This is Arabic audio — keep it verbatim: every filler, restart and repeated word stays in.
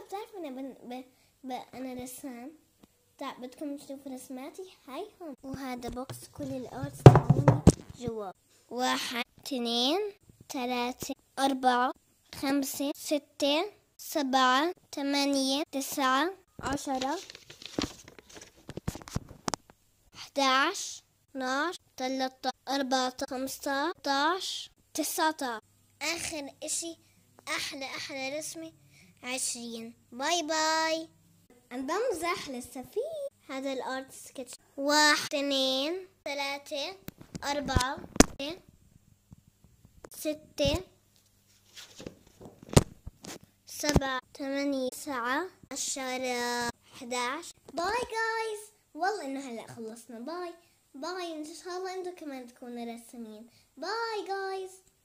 بتعرف أنا بن... ب... ب... أنا رسام. طيب بدكم تشوفوا رسماتي؟ هاي هون. وهذا بوكس كل الأرتس تبعوني جوا. واحد اثنين ثلاثة أربعة خمسة ستة سبعة ثمانية تسعة عشرة أحداش اثناش ثلاثة أربعة خمسطاش تسعطاش. آخر إشي أحلى أحلى رسمة عشرين. باي باي. أنا بمزح لسه في هذا الارت سكتش. واحد اثنين ثلاثة أربعة ستة سبعة ثمانية تسعة عشرة أحداش. باي جايز. والله إنه هلا خلصنا. باي باي. إن شاء الله أنتوا كمان تكونوا رسامين. باي جايز.